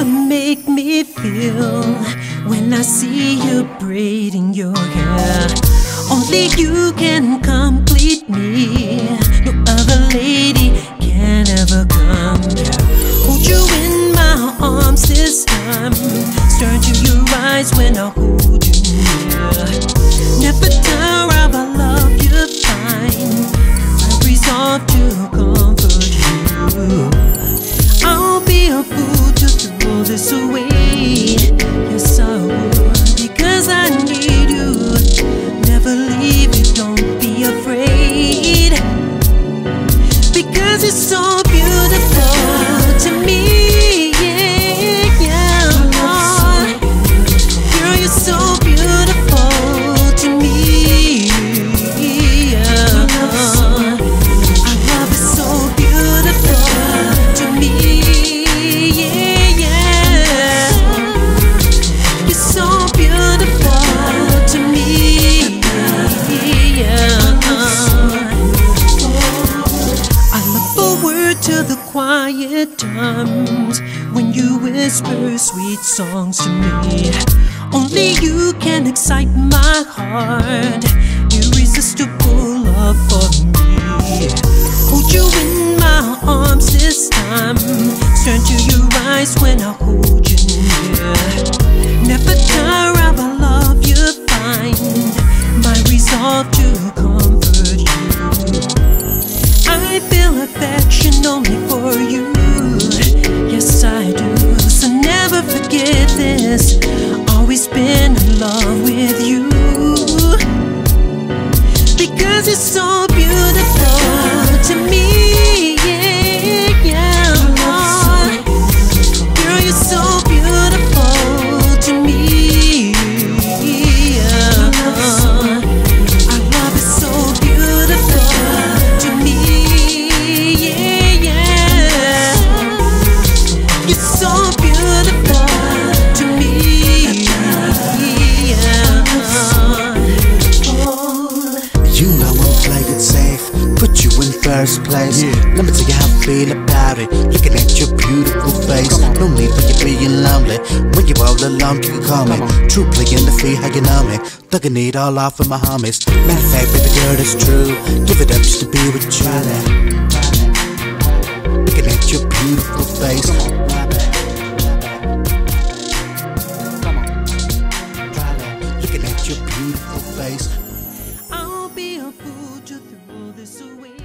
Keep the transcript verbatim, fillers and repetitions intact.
you make me feel when I see you braiding your hair. Only you can complete me. No other lady can ever compare. Hold you in my arms this time. Stare into your eyes when I hold you near. Never tire of our love you find. I resolve to comfort you. I'll be a fool to throw this away. Yes I would, because I need you. Never leave you, don't be afraid, because it's so beautiful to me. Yeah, yeah. Girl, you're so beautiful to me. Yeah. Our love is so beautiful to me. Yeah, yeah. You're so beautiful to me. Yeah. I look forward to the quiet times when you whisper sweet songs to me. Only you can excite my heart. Irresistible love for me. Hold you in my arms this time. Stare into your eyes when I hold you near. Never tire of our love you find. My resolve to comfort you. I feel affection only for you. Yes I do. So never forget this. Always been in love with you, because it's so beautiful to me. Yeah, yeah. Girl, you're so beautiful to me. Yeah. Our love is so beautiful to me. Yeah, yeah. You're so beautiful to me. Yeah. You know I'll play it safe, put you in first place. Yeah. Let me tell you how I feel about it. Looking at your beautiful face, no need for you being lonely. When you're all alone, you can call me. True playing the fee, how you know me. Thugging it all off with my homies. Matter of fact, baby girl, it's true. Give it up just to be with Charlie. Looking at your beautiful face. Looking at your beautiful face. I'll be a fool to throw this away.